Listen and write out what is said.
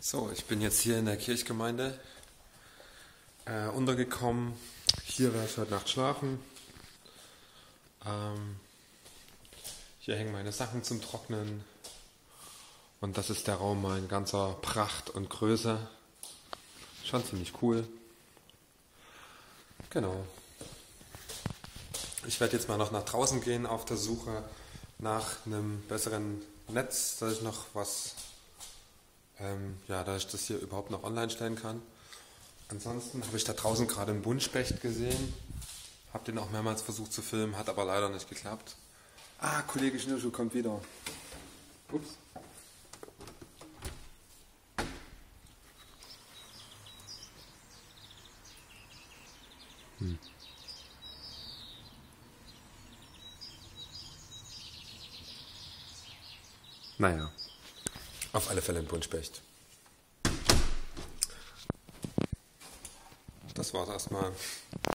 So, ich bin jetzt hier in der Kirchgemeinde untergekommen. Hier werde ich heute Nacht schlafen. Hier hängen meine Sachen zum Trocknen. Und das ist der Raum in ganzer Pracht und Größe. Schon ziemlich cool. Genau. Ich werde jetzt mal noch nach draußen gehen auf der Suche nach einem besseren Netz, dass ich noch was, dass ich das hier überhaupt noch online stellen kann. Ansonsten habe ich da draußen gerade einen Buntspecht gesehen. Habe den auch mehrmals versucht zu filmen, hat aber leider nicht geklappt. Ah, Kollege Schnürschuh kommt wieder. Ups. Naja, auf alle Fälle ein Buntspecht. Das war's erstmal.